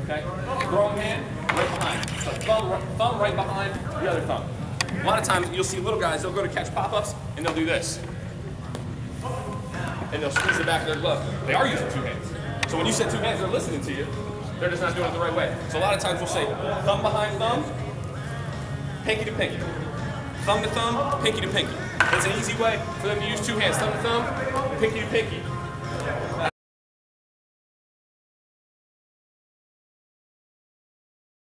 Okay? Throwing hand, right behind. So thumb right behind the other thumb. A lot of times you'll see little guys, they'll go to catch pop-ups and they'll do this. And they'll squeeze the back of their glove. They are using two hands. So when you say two hands, they're listening to you. They're just not doing it the right way. So a lot of times we'll say thumb behind thumb, pinky to pinky. Thumb to thumb, pinky to pinky. That's an easy way for them to use two hands. Thumb to thumb, pinky to pinky.